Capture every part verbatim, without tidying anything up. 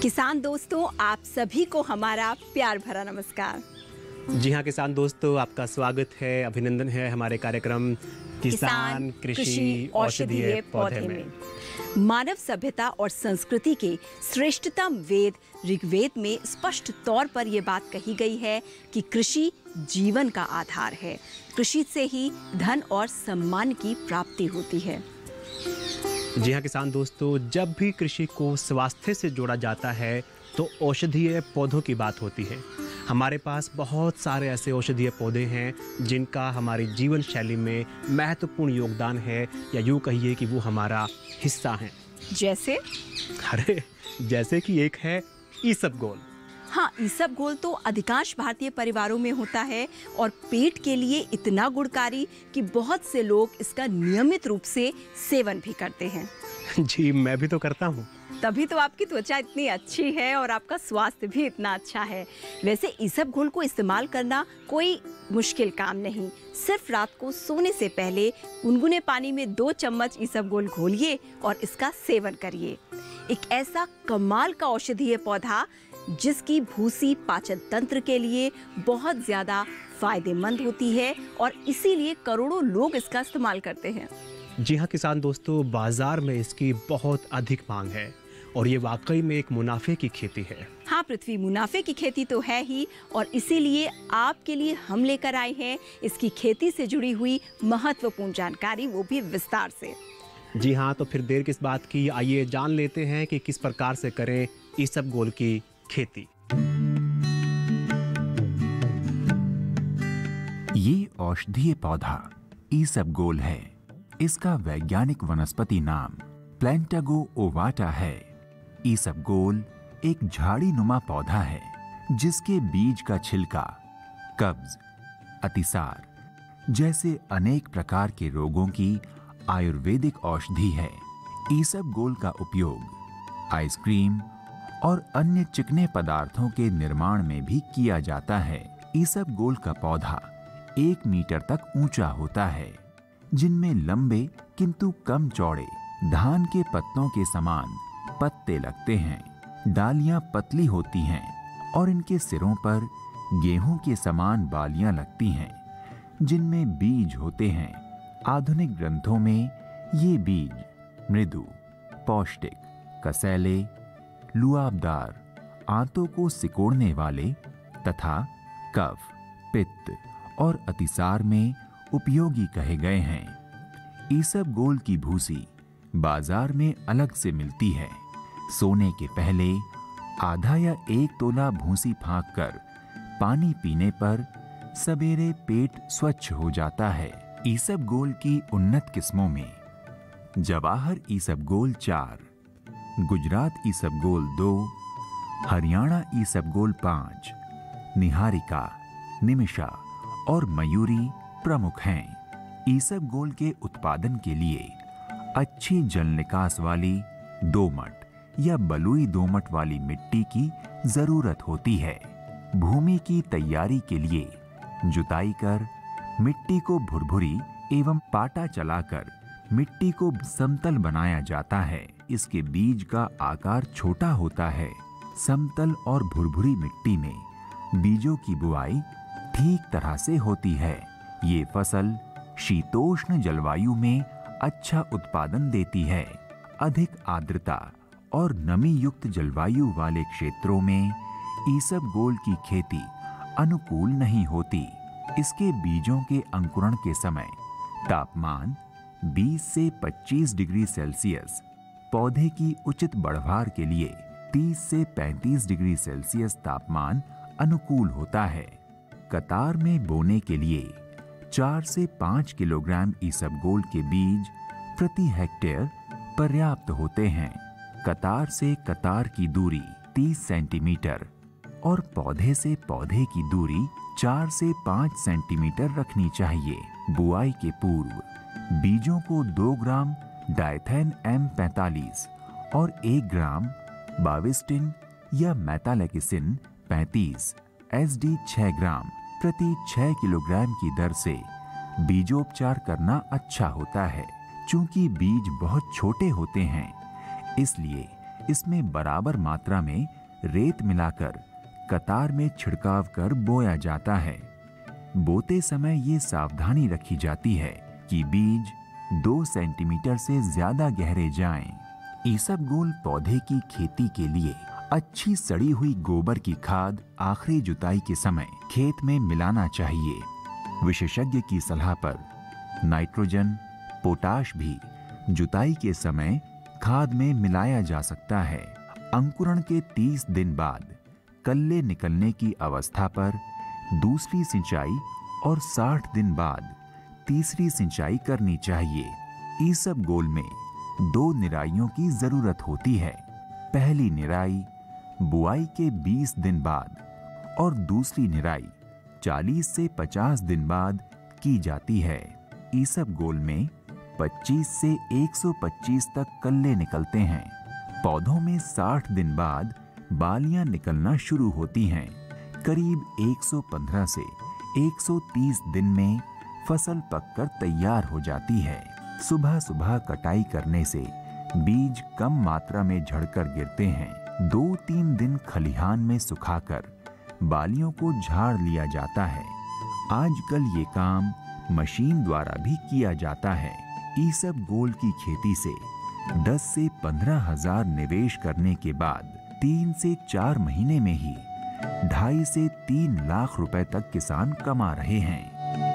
किसान दोस्तों, आप सभी को हमारा प्यार भरा नमस्कार। जी हाँ किसान दोस्तों, आपका स्वागत है, अभिनंदन है हमारे कार्यक्रम किसान कृषि औषधीय पौधे में। मानव सभ्यता और संस्कृति के श्रेष्ठतम वेद ऋग्वेद में स्पष्ट तौर पर यह बात कही गई है कि कृषि जीवन का आधार है। कृषि से ही धन और सम्मान की प्राप्ति होती है। जी हाँ किसान दोस्तों, जब भी कृषि को स्वास्थ्य से जोड़ा जाता है तो औषधीय पौधों की बात होती है। हमारे पास बहुत सारे ऐसे औषधीय पौधे हैं जिनका हमारी जीवन शैली में महत्वपूर्ण योगदान है, या यूँ कहिए कि वो हमारा हिस्सा हैं। जैसे अरे जैसे कि एक है ईसबगोल। हाँ, ईसबगोल तो अधिकांश भारतीय परिवारों में होता है और पेट के लिए इतना गुणकारी कि बहुत से लोग इसका नियमित रूप से सेवन भी करते हैं। जी मैं भी तो करता हूँ। तभी तो आपकी त्वचा इतनी अच्छी है और आपका स्वास्थ्य भी इतना अच्छा है। वैसे ईसबगोल को इस्तेमाल करना कोई मुश्किल काम नहीं। सिर्फ रात को सोने से पहले गुनगुने पानी में दो चम्मच ईसबगोल घोलिए और इसका सेवन करिए। एक ऐसा कमाल का औषधीय पौधा जिसकी भूसी पाचन तंत्र के लिए बहुत ज्यादा फायदेमंद होती है और इसीलिए करोड़ों लोग इसका इस्तेमाल करते हैं। जी हाँ किसान दोस्तों, बाजार में इसकी बहुत अधिक मांग है और ये वाकई में एक मुनाफे की खेती है। हाँ पृथ्वी, मुनाफे की खेती तो है ही, और इसीलिए आपके लिए हम लेकर आए हैं इसकी खेती से जुड़ी हुई महत्वपूर्ण जानकारी, वो भी विस्तार से। जी हाँ, तो फिर देर किस बात की, आइए जान लेते हैं कि किस प्रकार से करें ईसबगोल की खेती। ये औषधीय पौधा ईसबगोल है। इसका वैज्ञानिक वनस्पति नाम प्लैंटागो ओवाटा है। ईसबगोल एक झाड़ी नुमा पौधा है जिसके बीज का छिलका कब्ज, अतिसार जैसे अनेक प्रकार के रोगों की आयुर्वेदिक औषधि है। ईसबगोल का उपयोग आइसक्रीम और अन्य चिकने पदार्थों के निर्माण में भी किया जाता है। ईसबगोल का पौधा एक मीटर तक ऊंचा होता है, जिनमें लंबे किंतु कम चौड़े धान के पत्तों के समान पत्ते लगते हैं। डालियां पतली होती हैं और इनके सिरों पर गेहूं के समान बालियां लगती हैं, जिनमें बीज होते हैं। आधुनिक ग्रंथों में ये बीज मृदु, पौष्टिक, कसैले, लुआबदार, आंतों को सिकोड़ने वाले तथा कफ, पित्त और अतिसार में उपयोगी कहे गए हैं। ईसबगोल की भूसी बाजार में अलग से मिलती है। सोने के पहले आधा या एक तोला भूसी फाँक कर पानी पीने पर सवेरे पेट स्वच्छ हो जाता है। ईसबगोल की उन्नत किस्मों में जवाहर ईसबगोल चार, गुजरात ईसबगोल दो, हरियाणा ईसबगोल पाँच, निहारिका, निमिषा और मयूरी प्रमुख हैं। ईसबगोल के उत्पादन के लिए अच्छी जल निकास वाली दोमट या बलुई दोमट वाली मिट्टी की जरूरत होती है। भूमि की तैयारी के लिए जुताई कर मिट्टी को भुरभुरी एवं पाटा चलाकर मिट्टी को समतल बनाया जाता है। इसके बीज का आकार छोटा होता है। समतल और भुरभुरी मिट्टी में बीजों की बुआई ठीक तरह से होती है। ये फसल शीतोष्ण जलवायु में अच्छा उत्पादन देती है। अधिक आर्द्रता और नमी युक्त जलवायु वाले क्षेत्रों में ईसबगोल की खेती अनुकूल नहीं होती। इसके बीजों के अंकुरण के समय तापमान बीस से पच्चीस डिग्री सेल्सियस, पौधे की उचित बढ़वार के लिए तीस से पैंतीस डिग्री सेल्सियस तापमान अनुकूल होता है। कतार में बोने के लिए चार से पाँच किलोग्राम ईसबगोल के बीज प्रति हेक्टेयर पर्याप्त होते हैं। कतार से कतार की दूरी तीस सेंटीमीटर और पौधे से पौधे की दूरी चार से पाँच सेंटीमीटर रखनी चाहिए। बुआई के पूर्व बीजों को दो ग्राम डायथेन एम पैंतालीस और एक ग्राम बाविस्टिन या मेटालेक्सिन पैंतीस एस डी छह ग्राम प्रति छह किलोग्राम की दर से बीजोपचार करना अच्छा होता है। चूंकि बीज बहुत छोटे होते हैं, इसलिए इसमें बराबर मात्रा में रेत मिलाकर कतार में छिड़काव कर बोया जाता है। बोते समय ये सावधानी रखी जाती है कि बीज दो सेंटीमीटर से ज्यादा गहरे जाएं। ईसबगोल पौधे की खेती के लिए अच्छी सड़ी हुई गोबर की खाद आखिरी जुताई के समय खेत में मिलाना चाहिए। विशेषज्ञ की सलाह पर नाइट्रोजन, पोटाश भी जुताई के समय खाद में मिलाया जा सकता है। अंकुरण के तीस दिन बाद कल्ले निकलने की अवस्था पर दूसरी सिंचाई और साठ दिन बाद तीसरी सिंचाई करनी चाहिए। ईसबगोल में दो निराइयों की जरूरत होती है। पहली निराई बुआई के बीस दिन बाद और दूसरी निराई चालीस से पचास दिन बाद की जाती है। ईसबगोल में पच्चीस से एक सौ पच्चीस तक कल्ले निकलते हैं। पौधों में साठ दिन बाद बालियां निकलना शुरू होती हैं। करीब एक सौ पंद्रह से एक सौ तीस दिन में फसल पककर तैयार हो जाती है। सुबह सुबह कटाई करने से बीज कम मात्रा में झड़कर गिरते हैं। दो तीन दिन खलिहान में सुखाकर बालियों को झाड़ लिया जाता है। आजकल ये काम मशीन द्वारा भी किया जाता है। ईसबगोल की खेती से दस से पंद्रह हजार निवेश करने के बाद तीन से चार महीने में ही ढाई से तीन लाख रुपए तक किसान कमा रहे हैं।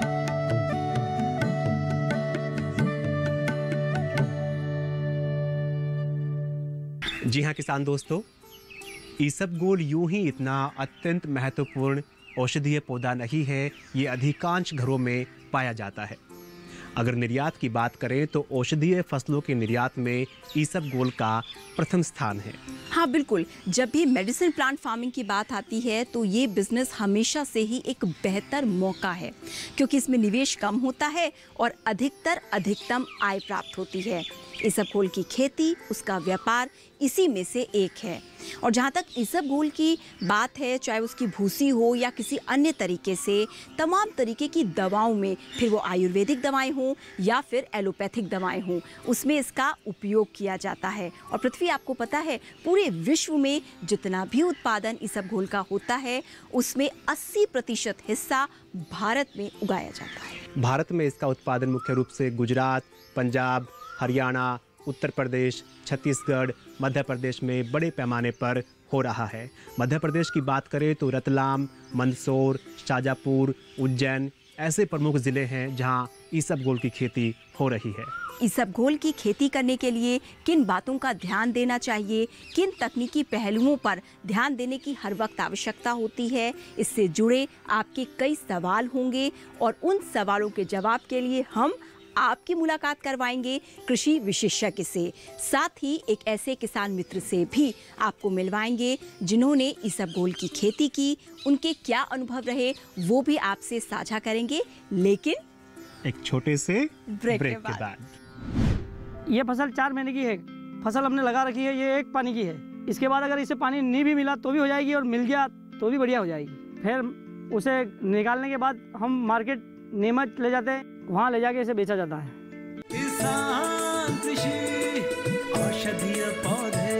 जी हाँ किसान दोस्तों, ईसबगोल यूं ही इतना अत्यंत महत्वपूर्ण औषधीय पौधा नहीं है। ये अधिकांश घरों में पाया जाता है। अगर निर्यात की बात करें तो औषधीय फसलों के निर्यात में ईसबगोल का प्रथम स्थान है। हाँ बिल्कुल, जब भी मेडिसिन प्लांट फार्मिंग की बात आती है तो ये बिजनेस हमेशा से ही एक बेहतर मौका है, क्योंकि इसमें निवेश कम होता है और अधिकतर अधिकतम आय प्राप्त होती है। ईसबगोल की खेती, उसका व्यापार इसी में से एक है। और जहाँ तक ईसबगोल की बात है, चाहे उसकी भूसी हो या किसी अन्य तरीके से, तमाम तरीके की दवाओं में, फिर वो आयुर्वेदिक दवाएं हों या फिर एलोपैथिक दवाएं हों, उसमें इसका उपयोग किया जाता है। और पृथ्वी, आपको पता है पूरे विश्व में जितना भी उत्पादन ईसबगोल का होता है उसमें अस्सी प्रतिशत हिस्सा भारत में उगाया जाता है। भारत में इसका उत्पादन मुख्य रूप से गुजरात, पंजाब, हरियाणा, उत्तर प्रदेश, छत्तीसगढ़, मध्य प्रदेश में बड़े पैमाने पर हो रहा है। मध्य प्रदेश की बात करें तो रतलाम, मंदसौर, शाजापुर, उज्जैन ऐसे प्रमुख ज़िले हैं जहां ईसबगोल की खेती हो रही है। ईसबगोल की खेती करने के लिए किन बातों का ध्यान देना चाहिए, किन तकनीकी पहलुओं पर ध्यान देने की हर वक्त आवश्यकता होती है, इससे जुड़े आपके कई सवाल होंगे और उन सवालों के जवाब के लिए हम आपकी मुलाकात करवाएंगे कृषि विशेषज्ञ से। साथ ही एक ऐसे किसान मित्र से भी आपको मिलवाएंगे जिन्होंने ईसबगोल की खेती की, उनके क्या अनुभव रहे वो भी आपसे साझा करेंगे, लेकिन एक छोटे से ब्रेक, ब्रेक के के बाद। ये फसल चार महीने की है, फसल हमने लगा रखी है, ये एक पानी की है। इसके बाद अगर इसे पानी नहीं भी मिला तो भी हो जाएगी और मिल गया तो भी बढ़िया हो जाएगी। फिर उसे निकालने के बाद हम मार्केट नीमच ले जाते हैं, वहाँ ले जाके इसे बेचा जाता है। किसान कृषि औषधीय पौधे।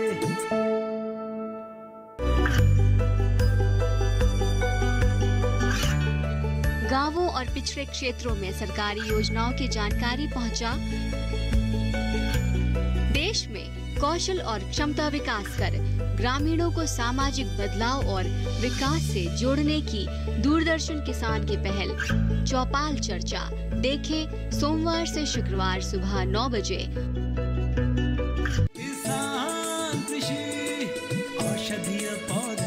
गांवों और पिछड़े क्षेत्रों में सरकारी योजनाओं की जानकारी पहुंचा। देश में कौशल और क्षमता विकास कर ग्रामीणों को सामाजिक बदलाव और विकास से जोड़ने की दूरदर्शन किसान की पहल चौपाल चर्चा देखें सोमवार से शुक्रवार सुबह नौ बजे। किसान कृषि औषधीय पौधे।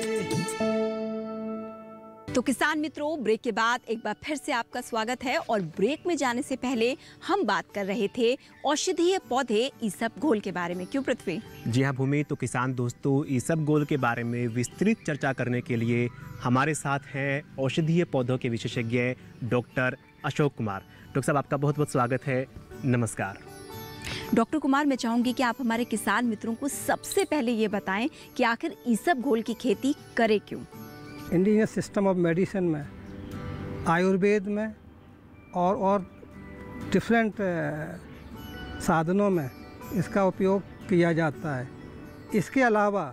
तो किसान मित्रों, ब्रेक के बाद एक बार फिर से आपका स्वागत है। और ब्रेक में जाने से पहले हम बात कर रहे थे औषधीय पौधे ईसबगोल के बारे में। क्यों पृथ्वी? जी हाँ भूमि, तो किसान दोस्तों, ईसबगोल के बारे में विस्तृत चर्चा करने के लिए हमारे साथ हैं औषधीय पौधों के विशेषज्ञ डॉक्टर अशोक कुमार। डॉक्टर साहब, आपका बहुत बहुत स्वागत है। नमस्कार। डॉक्टर कुमार, मैं चाहूंगी कि आप हमारे किसान मित्रों को सबसे पहले ये बताएं कि आखिर ईसबगोल की खेती करें क्यों? इंडियन सिस्टम ऑफ मेडिसिन में, आयुर्वेद में और और डिफरेंट साधनों में इसका उपयोग किया जाता है। इसके अलावा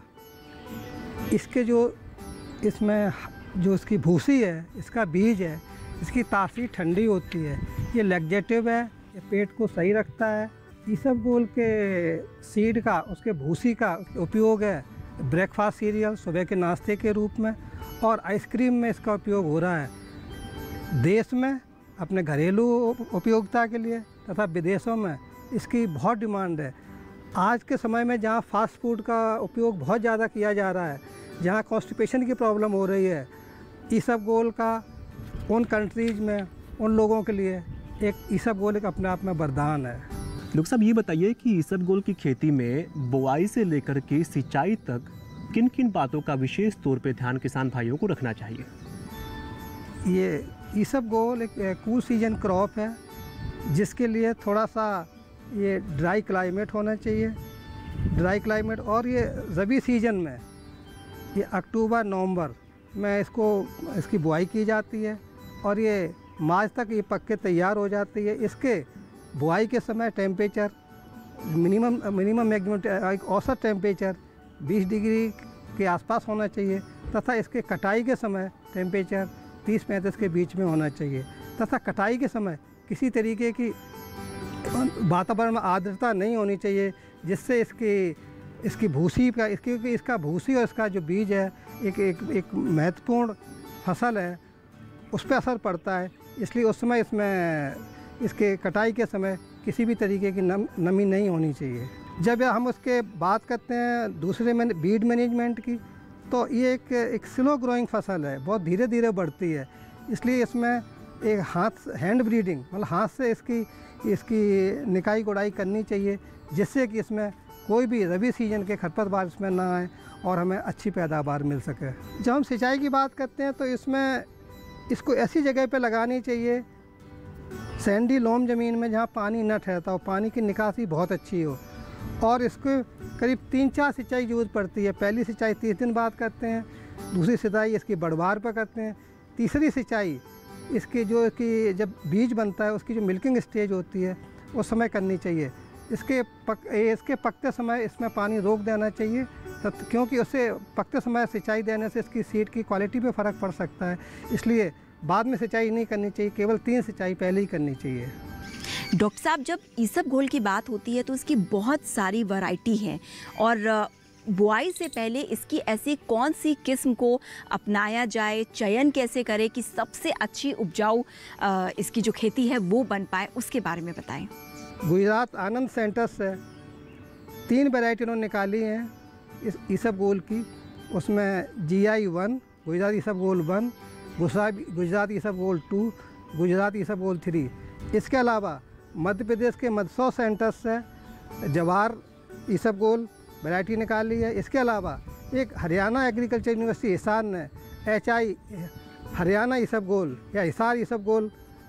इसके जो इसमें जो इसकी भूसी है, इसका बीज है, इसकी तासीर ठंडी होती है, ये लैक्जेटिव है, ये पेट को सही रखता है। ईसबगोल के सीड का, उसके भूसी का उपयोग है ब्रेकफास्ट सीरियल, सुबह के नाश्ते के रूप में, और आइसक्रीम में इसका उपयोग हो रहा है देश में अपने घरेलू उपयोगिता के लिए तथा विदेशों में इसकी बहुत डिमांड है। आज के समय में जहाँ फास्ट फूड का उपयोग बहुत ज़्यादा किया जा रहा है, जहाँ कॉन्स्टिपेशन की प्रॉब्लम हो रही है, ईसबगोल का उन कंट्रीज़ में उन लोगों के लिए एक ईसबगोल एक अपने आप में वरदान है। डॉक्टर साहब, ये बताइए कि ईसबगोल की खेती में बुआई से लेकर के सिंचाई तक किन किन बातों का विशेष तौर पे ध्यान किसान भाइयों को रखना चाहिए? ये ईसबगोल एक कूल सीजन क्रॉप है, जिसके लिए थोड़ा सा ये ड्राई क्लाइमेट होना चाहिए, ड्राई क्लाइमेट। और ये रबी सीजन में ये अक्टूबर नवंबर में इसको इसकी बुआई की जाती है और ये मार्च तक ये पक के तैयार हो जाती है। इसके बुआई के समय टेम्परेचर मिनिमम मिनिमम मैक्सिमम एक औसत टेम्परेचर बीस डिग्री के आसपास होना चाहिए तथा इसके कटाई के समय टेम्परेचर तीस पैंतीस के बीच में होना चाहिए तथा कटाई के समय किसी तरीके की वातावरण में आर्द्रता नहीं होनी चाहिए, जिससे इसकी इसकी भूसी का इसकी इसका भूसी और इसका जो बीज है एक एक एक महत्वपूर्ण फसल है, उस पर असर पड़ता है। इसलिए उस समय इसमें इसके कटाई के समय किसी भी तरीके की नम, नमी नहीं होनी चाहिए। जब हम उसके बात करते हैं दूसरे में बीड मैनेजमेंट की, तो ये एक एक स्लो ग्रोइंग फसल है, बहुत धीरे धीरे बढ़ती है। इसलिए इसमें एक हाथ हैंड ब्रीडिंग मतलब हाथ से इसकी इसकी निकाई गुड़ाई करनी चाहिए, जिससे कि इसमें कोई भी रबी सीजन के खरपतवार इसमें ना आए और हमें अच्छी पैदावार मिल सके। जब हम सिंचाई की बात करते हैं तो इसमें इसको ऐसी जगह पे लगानी चाहिए सैंडी लोम ज़मीन में जहाँ पानी न ठहरता हो, पानी की निकासी बहुत अच्छी हो, और इसको करीब तीन चार सिंचाई यूज़ पड़ती है। पहली सिंचाई तीस दिन बाद करते हैं, दूसरी सिंचाई इसकी बढ़वार पर करते हैं, तीसरी सिंचाई इसकी जो कि जब बीज बनता है उसकी जो मिल्किंग स्टेज होती है उस समय करनी चाहिए। इसके पक इसके पकते समय इसमें पानी रोक देना चाहिए, क्योंकि उससे पकते समय सिंचाई देने से इसकी सीड की क्वालिटी पे फ़र्क पड़ सकता है। इसलिए बाद में सिंचाई नहीं करनी चाहिए, केवल तीन सिंचाई पहले ही करनी चाहिए। डॉक्टर साहब, जब ईसबगोल की बात होती है तो इसकी बहुत सारी वैरायटी हैं, और बुआई से पहले इसकी ऐसी कौन सी किस्म को अपनाया जाए, चयन कैसे करें कि सबसे अच्छी उपजाऊ इसकी जो खेती है वो बन पाए, उसके बारे में बताएं। गुजरात आनंद सेंटर से तीन वैरायटी उन्होंने निकाली हैं इस ईसबगोल की। उसमें जी आई वन, गुजरात ईसबगोल वन, गुजरात गुजरात ईसबगोल टू, गुजरात ईसबगोल थ्री। इसके अलावा मध्य प्रदेश के मदसौ सेंटर से जवाहर ईसबगोल वैरायटी निकाली है। इसके अलावा एक हरियाणा एग्रीकल्चर यूनिवर्सिटी हिसार ने एच आई हरियाणा ईसबगोल या हिसार ईसबगोल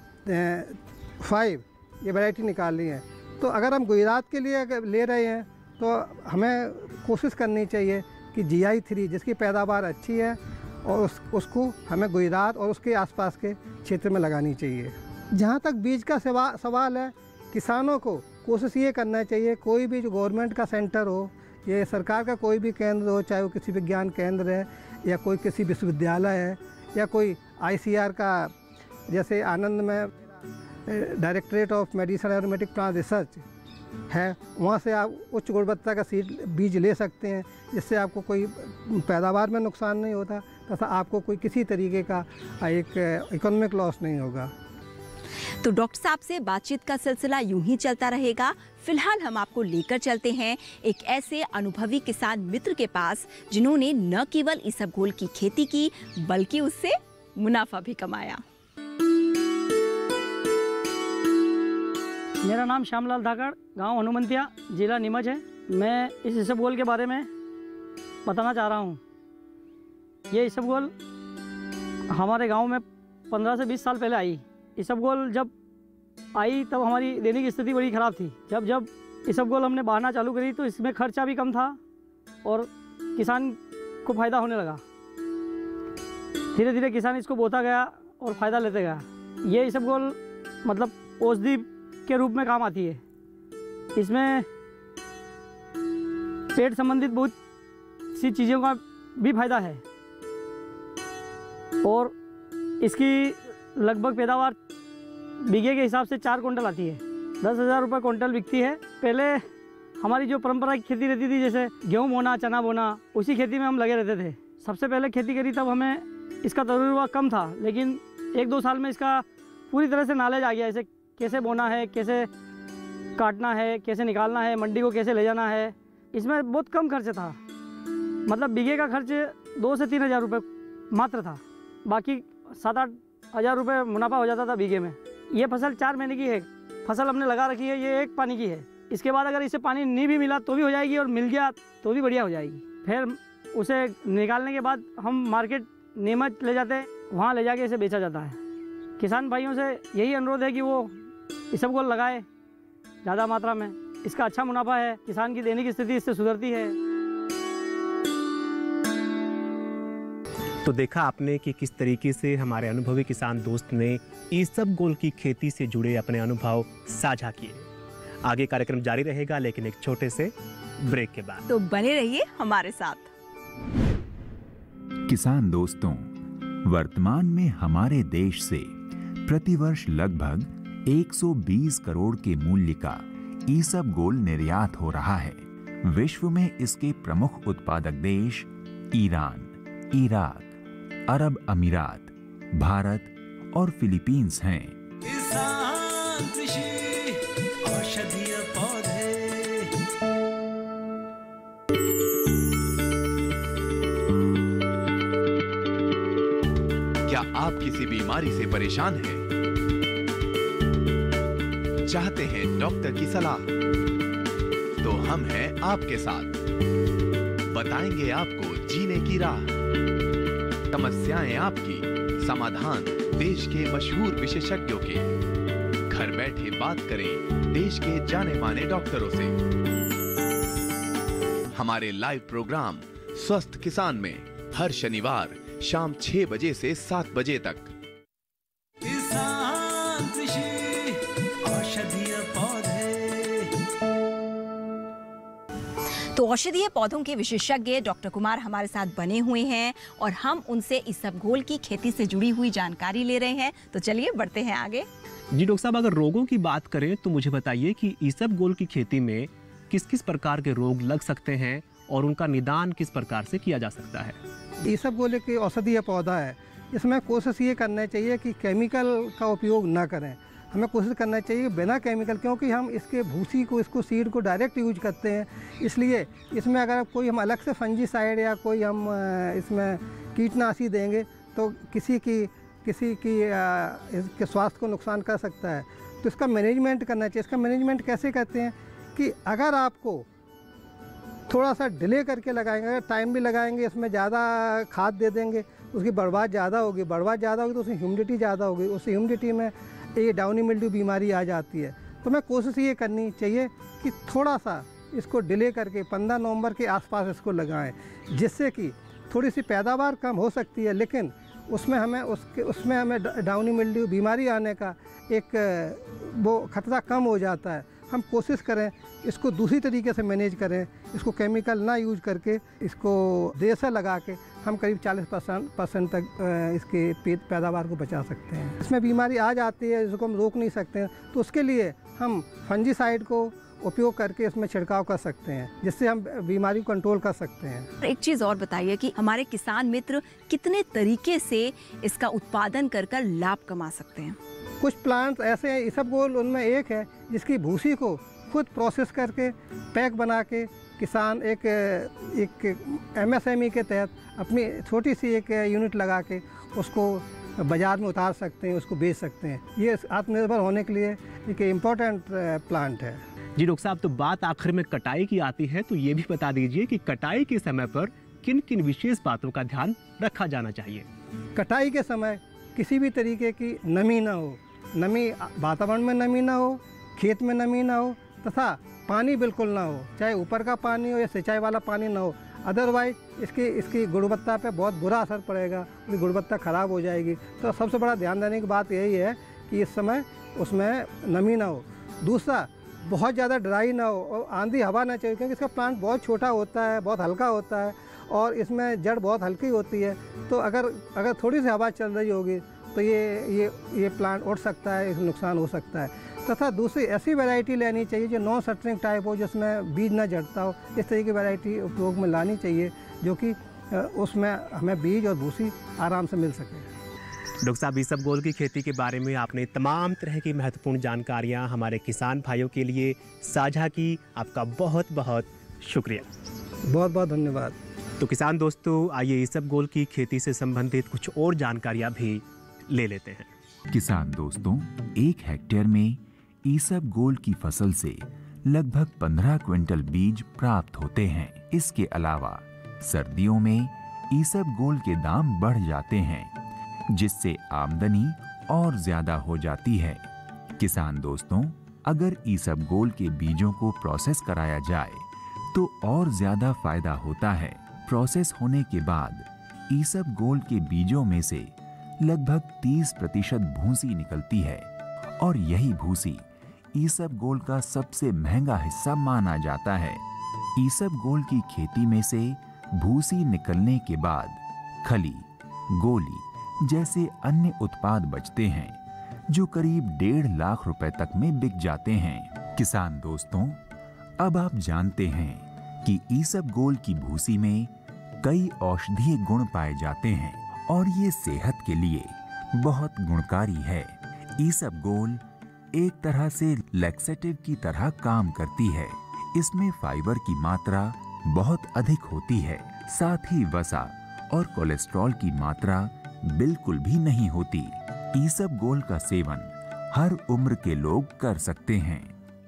फाइव ये वैरायटी निकाली है। तो अगर हम गुजरात के लिए अगर ले रहे हैं तो हमें कोशिश करनी चाहिए कि जी आई थ्री जिसकी पैदावार अच्छी है और उस उसको हमें गुजरात और उसके आसपास के क्षेत्र में लगानी चाहिए। जहाँ तक बीज का सवा सवाल है, किसानों को कोशिश ये करना चाहिए, कोई भी जो गवर्नमेंट का सेंटर हो, ये सरकार का कोई भी केंद्र हो, चाहे वो किसी विज्ञान केंद्र है या कोई किसी विश्वविद्यालय है या कोई आई सी आर का, जैसे आनंद में directorate of medicine aromatic plant research है, वहाँ से आप उच्च गुणवत्ता का सीड बीज ले सकते हैं, जिससे आपको कोई पैदावार में नुकसान नहीं होता तथा आपको कोई किसी तरीके का एक इकोनॉमिक लॉस नहीं होगा। तो डॉक्टर साहब से बातचीत का सिलसिला यूं ही चलता रहेगा। फिलहाल हम आपको लेकर चलते हैं एक ऐसे अनुभवी किसान मित्र के पास जिन्होंने न केवल ईसबगोल की खेती की बल्कि उससे मुनाफा भी कमाया। मेरा नाम श्यामलाल धाकड़, गांव हनुमंतिया, जिला नीमच है। मैं इस ईसबगोल के बारे में बताना चाह रहा हूं। ये ईसबगोल हमारे गांव में पंद्रह से बीस साल पहले आई। ईसबगोल जब आई तब हमारी दैनिक स्थिति बड़ी ख़राब थी। जब जब ईसबगोल हमने बहाना चालू करी तो इसमें खर्चा भी कम था और किसान को फ़ायदा होने लगा। धीरे धीरे किसान इसको बोता गया और फ़ायदा लेते गया। ये ईसबगोल मतलब औषधि के रूप में काम आती है। इसमें पेट संबंधित बहुत सी चीज़ों का भी फायदा है और इसकी लगभग पैदावार बीघे के हिसाब से चार कुंटल आती है। दस हज़ार रुपये कुंटल बिकती है। पहले हमारी जो परंपरा की खेती रहती थी, जैसे गेहूँ बोना, चना बोना, उसी खेती में हम लगे रहते थे। सबसे पहले खेती करी तब हमें इसका तजुर्बा कम था, लेकिन एक दो साल में इसका पूरी तरह से नॉलेज आ गया। इसे कैसे बोना है, कैसे काटना है, कैसे निकालना है, मंडी को कैसे ले जाना है। इसमें बहुत कम खर्च था, मतलब बीघे का खर्च दो से तीन हज़ार रुपये मात्र था, बाकी सात आठ हज़ार रुपये मुनाफा हो जाता था बीघे में। ये फसल चार महीने की है, फसल हमने लगा रखी है, ये एक पानी की है। इसके बाद अगर इसे पानी नहीं भी मिला तो भी हो जाएगी और मिल गया तो भी बढ़िया हो जाएगी। फिर उसे निकालने के बाद हम मार्केट नीमच ले जाते हैं, वहाँ ले जाके इसे बेचा जाता है। किसान भाइयों से यही अनुरोध है कि वो इसबगोल लगाए ज़्यादा मात्रा में, इसका अच्छा मुनाफा है, किसान की दैनिक स्थिति इससे सुधरती है। तो देखा आपने कि किस तरीके से हमारे अनुभवी किसान दोस्त ने इसबगोल की खेती से जुड़े अपने अनुभव साझा किए। आगे कार्यक्रम जारी रहेगा, लेकिन एक छोटे से ब्रेक के बाद। तो बने रहिए हमारे साथ। किसान दोस्तों, वर्तमान में हमारे देश से प्रतिवर्ष लगभग एक सौ बीस करोड़ के मूल्य का इसबगोल निर्यात हो रहा है। विश्व में इसके प्रमुख उत्पादक देश ईरान, इराक, अरब अमीरात, भारत और फिलीपींस हैं। किसान कृषि औषधीय पौधे। क्या आप किसी बीमारी से परेशान हैं? चाहते हैं डॉक्टर की सलाह? तो हम हैं आपके साथ, बताएंगे आपको जीने की राह। समस्याएं आपकी, समाधान देश के मशहूर विशेषज्ञों के। घर बैठे बात करें देश के जाने माने डॉक्टरों से। हमारे लाइव प्रोग्राम स्वस्थ किसान में हर शनिवार शाम छह बजे से सात बजे तक। किसान कृषि औषधीय पौधे। तो औषधीय पौधों के विशेषज्ञ डॉक्टर कुमार हमारे साथ बने हुए हैं और हम उनसे इसबगोल की खेती से जुड़ी हुई जानकारी ले रहे हैं। तो चलिए बढ़ते हैं आगे। जी डॉक्टर साहब, अगर रोगों की बात करें तो मुझे बताइए कि इसबगोल की खेती में किस किस प्रकार के रोग लग सकते हैं और उनका निदान किस प्रकार से किया जा सकता है। इसबगोल एक औषधीय पौधा है। इसमें कोशिश ये करना चाहिए कि केमिकल का उपयोग ना करें। हमें कोशिश करना चाहिए बिना केमिकल, क्योंकि हम इसके भूसी को, इसको सीड को डायरेक्ट यूज करते हैं। इसलिए इसमें अगर कोई हम अलग से फंजीसाइड या कोई हम इसमें कीटनाशी देंगे तो किसी की किसी की इसके स्वास्थ्य को नुकसान कर सकता है। तो इसका मैनेजमेंट करना चाहिए। इसका मैनेजमेंट कैसे करते हैं कि अगर आपको थोड़ा सा डिले करके लगाएंगे, अगर टाइम भी लगाएंगे, इसमें ज़्यादा खाद दे देंगे, उसकी बढ़वाट ज़्यादा होगी। बढ़वाट ज़्यादा होगी तो उसमें ह्यूमिडिटी ज़्यादा होगी, उस ह्यूमिडिटी में ये डाउनी मिल्ड्यू बीमारी आ जाती है। तो मैं कोशिश ये करनी चाहिए कि थोड़ा सा इसको डिले करके पंद्रह नवंबर के आसपास इसको लगाएं, जिससे कि थोड़ी सी पैदावार कम हो सकती है, लेकिन उसमें हमें उसके उसमें हमें डाउनी मिल्ड्यू बीमारी आने का एक वो खतरा कम हो जाता है। हम कोशिश करें इसको दूसरी तरीके से मैनेज करें, इसको केमिकल ना यूज करके, इसको देर से लगा के हम करीब चालीस परसेंट परसेंट तक इसके पैदावार को बचा सकते हैं। इसमें बीमारी आ जाती है जिसको हम रोक नहीं सकते हैं, तो उसके लिए हम फंजीसाइड को उपयोग करके इसमें छिड़काव कर सकते हैं, जिससे हम बीमारी को कंट्रोल कर सकते हैं। एक चीज़ और बताइए कि हमारे किसान मित्र कितने तरीके से इसका उत्पादन कर कर लाभ कमा सकते हैं। कुछ प्लांट्स ऐसे हैं, इसबगोल उनमें एक है जिसकी भूसी को खुद प्रोसेस करके पैक बना के किसान एक एक एमएसएमई के तहत अपनी छोटी सी एक यूनिट लगा के उसको बाज़ार में उतार सकते हैं, उसको बेच सकते हैं। ये आत्मनिर्भर होने के लिए एक इम्पोर्टेंट प्लांट है। जी डॉक्टर साहब, तो बात आखिर में कटाई की आती है, तो ये भी बता दीजिए कि कटाई के समय पर किन किन विशेष बातों का ध्यान रखा जाना चाहिए। कटाई के समय किसी भी तरीके की नमी ना हो, नमी वातावरण में नमी ना हो, खेत में नमी ना हो, तथा पानी बिल्कुल ना हो, चाहे ऊपर का पानी हो या सिंचाई वाला पानी ना हो। अदरवाइज इसकी इसकी गुणवत्ता पे बहुत बुरा असर पड़ेगा, उसकी गुणवत्ता ख़राब हो जाएगी। तो सबसे बड़ा ध्यान देने की बात यही है कि इस समय उसमें नमी ना हो। दूसरा, बहुत ज़्यादा ड्राई ना हो और आंधी हवा ना चाहिए, क्योंकि इसका प्लांट बहुत छोटा होता है, बहुत हल्का होता है और इसमें जड़ बहुत हल्की होती है। तो अगर अगर थोड़ी सी हवा चल रही होगी तो ये ये ये प्लांट उड़ सकता है, इसमें नुकसान हो सकता है। तथा दूसरी ऐसी वैरायटी लेनी चाहिए जो नॉन सटरिंग टाइप हो, जिसमें बीज ना जड़ता हो। इस तरह की वैरायटी उपयोग में लानी चाहिए जो कि उसमें हमें बीज और भूसी आराम से मिल सके। डॉक्टर साहब, ईसबगोल की खेती के बारे में आपने तमाम तरह की महत्वपूर्ण जानकारियां हमारे किसान भाइयों के लिए साझा की। आपका बहुत बहुत शुक्रिया। बहुत बहुत धन्यवाद। तो किसान दोस्तों, आइए ईसबगोल की खेती से संबंधित कुछ और जानकारियां भी ले लेते हैं। किसान दोस्तों, एक हेक्टेयर में ईसबगोल की फसल से लगभग पंद्रह क्विंटल बीज प्राप्त होते हैं। इसके अलावा सर्दियों में ईसबगोल के दाम बढ़ जाते हैं, जिससे आमदनी और ज्यादा हो जाती है। किसान दोस्तों, अगर ईसबगोल के बीजों को प्रोसेस कराया जाए तो और ज्यादा फायदा होता है। प्रोसेस होने के बाद ईसबगोल के बीजों में से लगभग तीस प्रतिशत भूसी निकलती है और यही भूसी ईसबगोल का सबसे महंगा हिस्सा माना जाता है। ईसबगोल की खेती में से भूसी निकलने के बाद खली, गोली जैसे अन्य उत्पाद बचते हैं, जो करीब डेढ़ लाख रुपए तक में बिक जाते हैं। किसान दोस्तों, अब आप जानते हैं कि ईसबगोल की भूसी में कई औषधीय गुण पाए जाते हैं और ये सेहत के लिए बहुत गुणकारी है। ईसबगोल एक तरह से लैक्सेटिव की तरह काम करती है। इसमें फाइबर की मात्रा बहुत अधिक होती है, साथ ही वसा और कोलेस्ट्रॉल की मात्रा बिल्कुल भी नहीं होती। ईसबगोल का सेवन हर उम्र के लोग कर सकते हैं।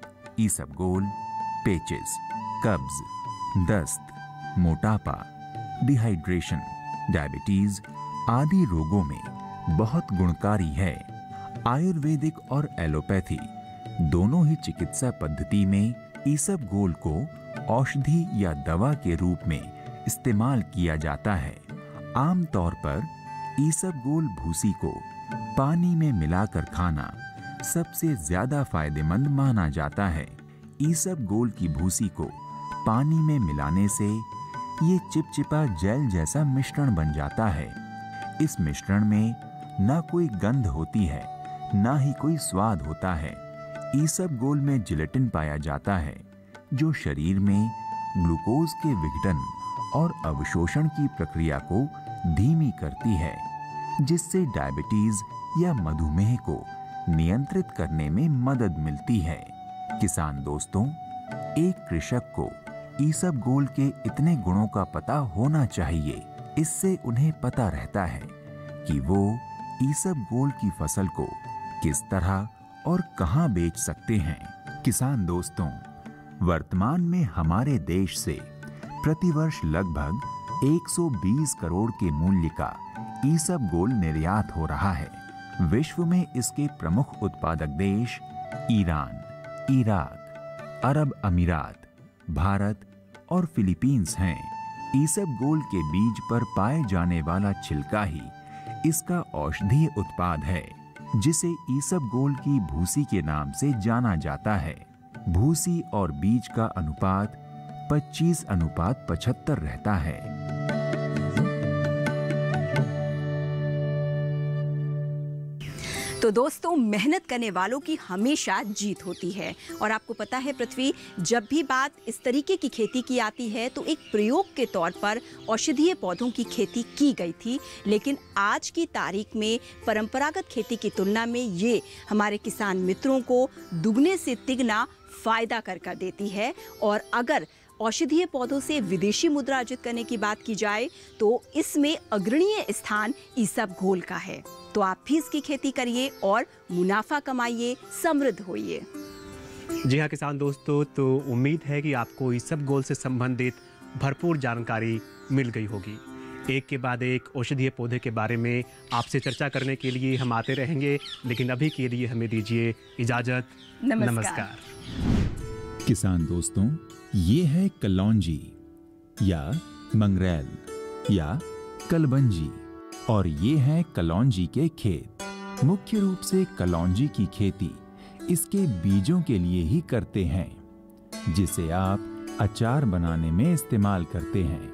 ईसबगोल पेचिस, कब्ज, दस्त, मोटापा, डिहाइड्रेशन, डायबिटीज आदि रोगों में बहुत गुणकारी है। आयुर्वेदिक और एलोपैथी दोनों ही चिकित्सा पद्धति में ईसबगोल को औषधि या दवा के रूप में इस्तेमाल किया जाता है। आमतौर पर ईसबगोल भूसी को पानी में मिलाकर खाना सबसे ज्यादा फायदेमंद माना जाता है। ईसबगोल की भूसी को पानी में मिलाने से ये चिपचिपा जेल जैसा मिश्रण बन जाता है। इस मिश्रण में न कोई गंध होती है, न ही कोई स्वाद होता है। ईसबगोल में जिलेटिन पाया जाता है, जो शरीर में ग्लूकोज के विघटन और अवशोषण की प्रक्रिया को धीमी करती है, जिससे डायबिटीज या मधुमेह को नियंत्रित करने में मदद मिलती है। किसान दोस्तों, एक कृषक को ईसबगोल के इतने गुणों का पता होना चाहिए। इससे उन्हें पता रहता है कि वो ईसबगोल की फसल को किस तरह और कहां बेच सकते हैं। किसान दोस्तों, वर्तमान में हमारे देश से प्रतिवर्ष लगभग एक सौ बीस करोड़ के मूल्य का ईसबगोल निर्यात हो रहा है। विश्व में इसके प्रमुख उत्पादक देश ईरान, इराक, अरब अमीरात, भारत और फिलीपींस हैं। ईसबगोल के बीज पर पाए जाने वाला छिलका ही इसका औषधीय उत्पाद है, जिसे ईसबगोल की भूसी के नाम से जाना जाता है। भूसी और बीज का अनुपात पच्चीस अनुपात पचहत्तर रहता है। तो दोस्तों, मेहनत करने वालों की हमेशा जीत होती है। और आपको पता है पृथ्वी, जब भी बात इस तरीके की खेती की आती है तो एक प्रयोग के तौर पर औषधीय पौधों की खेती की गई थी, लेकिन आज की तारीख में परंपरागत खेती की तुलना में ये हमारे किसान मित्रों को दुगने से तिगना फायदा कर कर देती है। और अगर औषधीय पौधों से विदेशी मुद्रा अर्जित करने की बात की जाए तो इसमें अग्रणीय स्थान ईसबगोल का है। तो आप भी इसकी खेती करिए और मुनाफा कमाइए, समृद्ध होइए। जी हाँ किसान दोस्तों, तो उम्मीद है कि आपको ईसबगोल से संबंधित भरपूर जानकारी मिल गई होगी। एक के बाद एक औषधीय पौधे के बारे में आपसे चर्चा करने के लिए हम आते रहेंगे, लेकिन अभी के लिए हमें दीजिए इजाजत। नमस्कार, नमस्कार। किसान दोस्तों, ये है कलौंजी या मंगरेल या कलबंजी और ये है कलौंजी के खेत। मुख्य रूप से कलौंजी की खेती इसके बीजों के लिए ही करते हैं, जिसे आप अचार बनाने में इस्तेमाल करते हैं।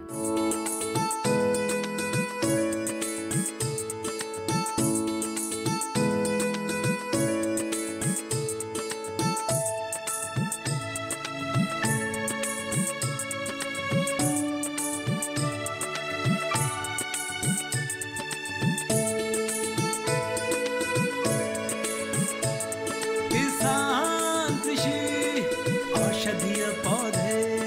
किसान कृषि औषधीय पौधे।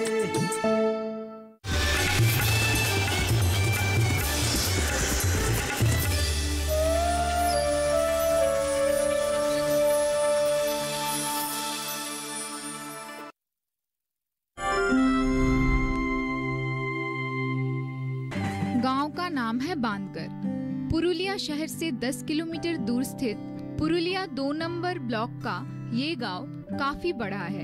गांव का नाम है बांदकर। पुरुलिया शहर से दस किलोमीटर दूर स्थित पुरुलिया दो नंबर ब्लॉक का ये गांव काफी बड़ा है।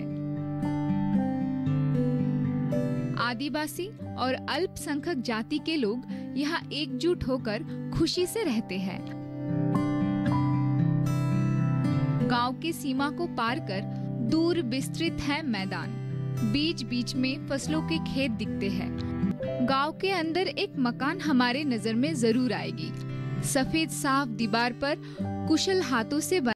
आदिवासी और अल्पसंख्यक जाति के लोग यहाँ एकजुट होकर खुशी से रहते हैं। गांव के सीमा को पार कर दूर विस्तृत है मैदान। बीच बीच में फसलों के खेत दिखते हैं। गांव के अंदर एक मकान हमारे नजर में जरूर आएगी। सफेद साफ दीवार पर कुशल हाथों से